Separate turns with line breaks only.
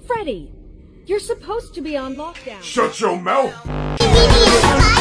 Freddy, you're supposed to be on lockdown.
Shut your mouth!